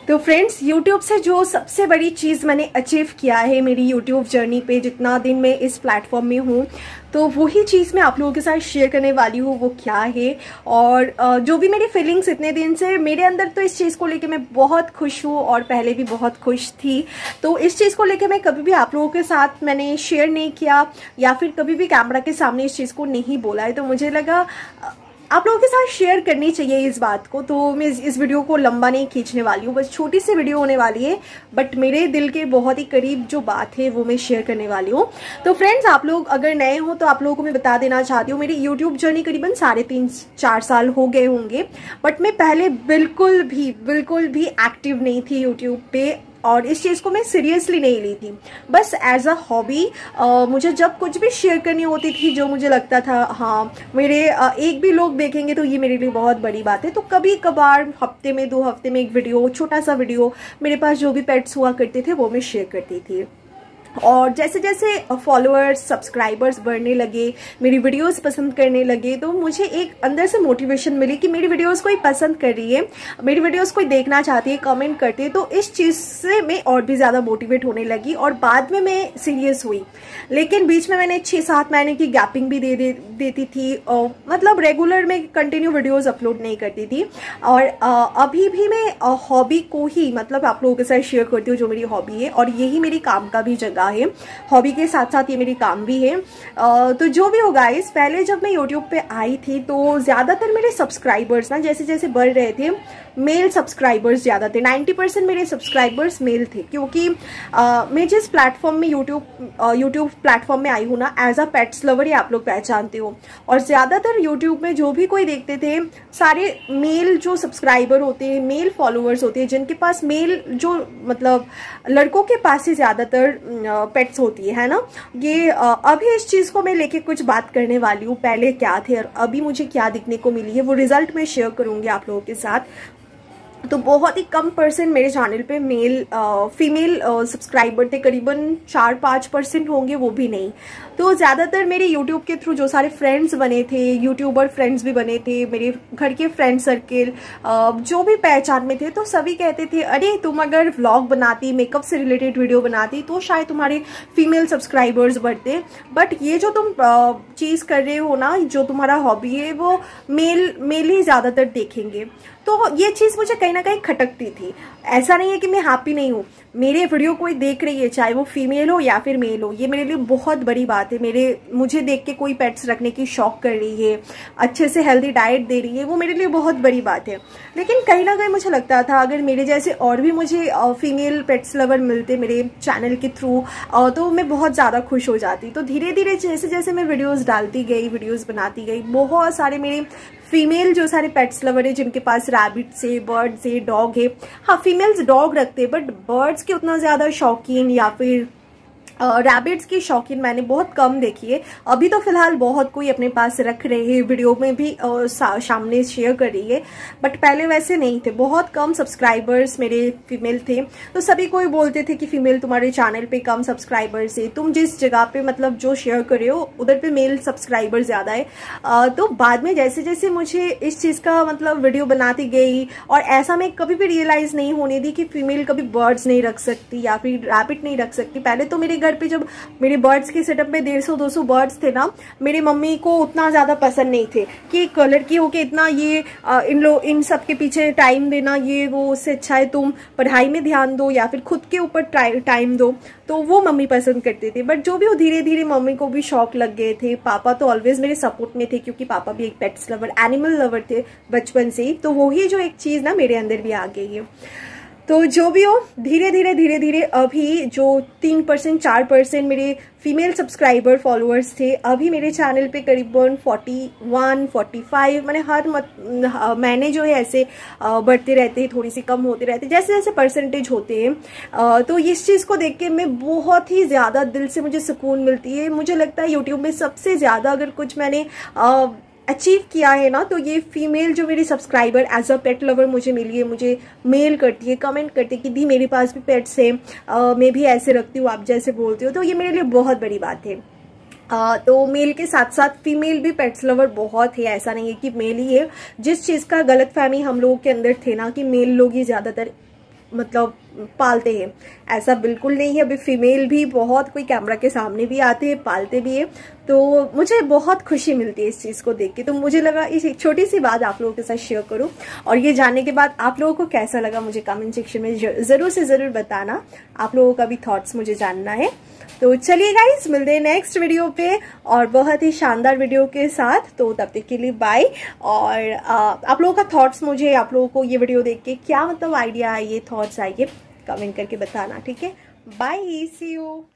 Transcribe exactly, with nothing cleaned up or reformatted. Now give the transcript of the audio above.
तो friends, YouTube से जो सबसे बड़ी चीज़ मैंने अचीव किया है मेरी YouTube जर्नी पे, जितना दिन मैं इस प्लेटफॉर्म में हूँ, तो वही चीज़ मैं आप लोगों के साथ शेयर करने वाली हूँ। वो क्या है और जो भी मेरी फीलिंग्स इतने दिन से मेरे अंदर, तो इस चीज़ को लेके मैं बहुत खुश हूँ और पहले भी बहुत खुश थी। तो इस चीज़ को लेके मैं कभी भी आप लोगों के साथ मैंने शेयर नहीं किया या फिर कभी भी कैमरा के सामने इस चीज़ को नहीं बोला है। तो मुझे लगा आप लोगों के साथ शेयर करनी चाहिए इस बात को। तो मैं इस वीडियो को लंबा नहीं खींचने वाली हूँ, बस छोटी सी वीडियो होने वाली है, बट मेरे दिल के बहुत ही करीब जो बात है वो मैं शेयर करने वाली हूँ। तो फ्रेंड्स, आप लोग अगर नए हो तो आप लोगों को मैं बता देना चाहती हूँ, मेरी यूट्यूब जर्नी करीबन साढ़े तीन चार साल हो गए होंगे, बट मैं पहले बिल्कुल भी बिल्कुल भी एक्टिव नहीं थी यूट्यूब पे और इस चीज़ को मैं सीरियसली नहीं ली थी। बस एज अ हॉबी मुझे जब कुछ भी शेयर करनी होती थी, जो मुझे लगता था हाँ मेरे आ, एक भी लोग देखेंगे तो ये मेरे लिए बहुत बड़ी बात है, तो कभी कभार हफ्ते में दो हफ्ते में एक वीडियो, छोटा सा वीडियो, मेरे पास जो भी पेट्स हुआ करते थे वो मैं शेयर करती थी। और जैसे जैसे फॉलोअर्स सब्सक्राइबर्स बढ़ने लगे, मेरी वीडियोस पसंद करने लगे, तो मुझे एक अंदर से मोटिवेशन मिली कि मेरी वीडियोस कोई पसंद कर रही है, मेरी वीडियोस कोई देखना चाहती है, कमेंट करती है। तो इस चीज़ से मैं और भी ज़्यादा मोटिवेट होने लगी और बाद में मैं सीरियस हुई। लेकिन बीच में मैंने छः सात महीने की गैपिंग भी दे, दे देती थी, और मतलब रेगुलर में कंटिन्यू वीडियोज़ अपलोड नहीं करती थी। और आ, अभी भी मैं हॉबी को ही मतलब आप लोगों के साथ शेयर करती हूँ, जो मेरी हॉबी है, और यही मेरी काम का भी जगह है। हॉबी के साथ साथ ये मेरी काम भी है। आ, तो जो भी हो गाइस, पहले जब मैं यूट्यूब पे आई थी तो ज़्यादातर मेरे सब्सक्राइबर्स ना जैसे जैसे बढ़ रहे थे, मेल सब्सक्राइबर्स ज़्यादा थे। नाइन्टी परसेंट मेरे सब्सक्राइबर्स मेल थे, क्योंकि आ, मैं जिस प्लेटफॉर्म में यूट्यूब यूट्यूब प्लेटफॉर्म में आई हूँ ना, एज अ पेट्स लवर, ये आप लोग पहचानते हो। और ज़्यादातर यूट्यूब में जो भी कोई देखते थे, सारे मेल जो सब्सक्राइबर होते हैं, मेल फॉलोअर्स होते हैं, जिनके पास मेल जो मतलब लड़कों के पास ही ज़्यादातर पेट्स होती है ना। ये अभी इस चीज़ को मैं लेके कुछ बात करने वाली हूँ, पहले क्या थे और अभी मुझे क्या दिखने को मिली है, वो रिजल्ट मैं शेयर करूँगी आप लोगों के साथ। तो बहुत ही कम परसेंट मेरे चैनल पे मेल आ, फीमेल सब्सक्राइबर थे, करीबन चार पाँच परसेंट होंगे, वो भी नहीं। तो ज़्यादातर मेरे यूट्यूब के थ्रू जो सारे फ्रेंड्स बने थे, यूट्यूबर फ्रेंड्स भी बने थे, मेरे घर के फ्रेंड सर्किल जो भी पहचान में थे, तो सभी कहते थे अरे तुम अगर व्लॉग बनाती, मेकअप से रिलेटेड वीडियो बनाती तो शायद तुम्हारे फीमेल सब्सक्राइबर्स बढ़ते, बट ये जो तुम चीज़ कर रहे हो ना, जो तुम्हारा हॉबी है, वो मेल मेल ही ज़्यादातर देखेंगे। तो ये चीज़ मुझे कहीं ना कहीं खटकती थी। ऐसा नहीं है कि मैं हैप्पी नहीं हूँ, मेरे वीडियो कोई देख रही है, चाहे वो फीमेल हो या फिर मेल हो, ये मेरे लिए बहुत बड़ी बात है। मेरे मुझे देख के कोई पेट्स रखने की शौक कर रही है, अच्छे से हेल्दी डाइट दे रही है, वो मेरे लिए बहुत बड़ी बात है। लेकिन कहीं ना कहीं मुझे लगता था अगर मेरे जैसे और भी मुझे फीमेल पेट्स लवर मिलते मेरे चैनल के थ्रू, तो मैं बहुत ज़्यादा खुश हो जाती। तो धीरे धीरे जैसे जैसे मैं वीडियोज़ डालती गई, वीडियोज़ बनाती गई, बहुत सारे मेरे फीमेल जो सारे पेट्स लवर है, जिनके पास रैबिट्स है, बर्ड्स है, डॉग है, हाँ फीमेल्स डॉग रखते हैं, बट बर्ड्स के उतना ज़्यादा शौकीन या फिर रैबिट्स की शौकीन मैंने बहुत कम देखी है। अभी तो फिलहाल बहुत कोई अपने पास रख रहे हैं, वीडियो में भी सामने शेयर कर रही है, बट पहले वैसे नहीं थे। बहुत कम सब्सक्राइबर्स मेरे फीमेल थे, तो सभी कोई बोलते थे कि फीमेल तुम्हारे चैनल पे कम सब्सक्राइबर्स है, तुम जिस जगह पे मतलब जो शेयर कर रहे हो उधर पे मेल सब्सक्राइबर ज़्यादा है। आ, तो बाद में जैसे जैसे मुझे इस चीज़ का मतलब वीडियो बनाती गई, और ऐसा मैं कभी भी रियलाइज़ नहीं होने दी कि फीमेल कभी बर्ड्स नहीं रख सकती या फिर रैबिट नहीं रख सकती। पहले तो मेरे घर पे जब मेरे बर्ड्स के सेटअप में डेढ़ सौ दो सौ बर्ड्स थे ना, मेरी मम्मी को उतना ज़्यादा पसंद नहीं थे कि एक लड़की हो के इतना ये आ, इन लोग इन सब के पीछे टाइम देना, ये वो, उससे अच्छा है तुम पढ़ाई में ध्यान दो या फिर खुद के ऊपर टाइम दो। तो वो मम्मी पसंद करते थे, बट जो भी हो धीरे धीरे मम्मी को भी शौक लग गए थे। पापा तो ऑलवेज मेरे सपोर्ट में थे, क्योंकि पापा भी एक पेट्स लवर, एनिमल लवर थे बचपन से ही। तो वही जो एक चीज़ ना मेरे अंदर भी आ गई है। तो जो भी हो, धीरे धीरे धीरे धीरे अभी जो तीन परसेंट चार परसेंट मेरे फीमेल सब्सक्राइबर फॉलोअर्स थे, अभी मेरे चैनल पे करीबन फोर्टी वन फोर्टी फाइव, मैंने हर महीने जो है ऐसे बढ़ते रहते हैं, थोड़ी सी कम होते रहते जैसे जैसे परसेंटेज होते हैं। तो इस चीज़ को देख के मैं बहुत ही ज़्यादा दिल से मुझे सुकून मिलती है। मुझे लगता है यूट्यूब में सबसे ज़्यादा अगर कुछ मैंने आ, अचीव किया है ना, तो ये फीमेल जो मेरी subscriber as a pet lover मुझे मिली है, मुझे मेल करती है, कमेंट करती है कि दी मेरे पास भी पेट्स है, मैं भी ऐसे रखती हूँ आप जैसे बोलती हो। तो ये मेरे लिए बहुत बड़ी बात है। आ, तो मेल के साथ साथ फीमेल भी पेट्स लवर बहुत है, ऐसा नहीं है कि मेल ही है। जिस चीज़ का गलत फहमी हम लोगों के अंदर थे ना कि मेल लोग ही ज़्यादातर मतलब पालते हैं, ऐसा बिल्कुल नहीं है। अभी फीमेल भी बहुत कोई कैमरा के सामने भी आते हैं, पालते भी है, तो मुझे बहुत खुशी मिलती है इस चीज़ को देख के। तो मुझे लगा इस एक छोटी सी बात आप लोगों के साथ शेयर करूं, और ये जानने के बाद आप लोगों को कैसा लगा मुझे कमेंट सेक्शन में ज़रूर से ज़रूर बताना। आप लोगों का भी थॉट्स मुझे जानना है। तो चलिए गाइस, मिलते हैं नेक्स्ट वीडियो पे और बहुत ही शानदार वीडियो के साथ। तो तब तक के लिए बाय। और आ, आप लोगों का थॉट्स मुझे, आप लोगों को ये वीडियो देख के क्या मतलब आइडिया आई है, थॉट्स आई है, कमेंट करके बताना, ठीक है। Bye, see you.